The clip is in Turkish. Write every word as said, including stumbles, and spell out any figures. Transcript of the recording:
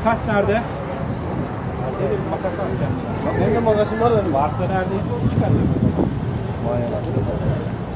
Makas nerede? Nerede? Makas al kendine. Benim de makasım var benim. Varsa neredeyse onu çıkartayım. Vay Allah.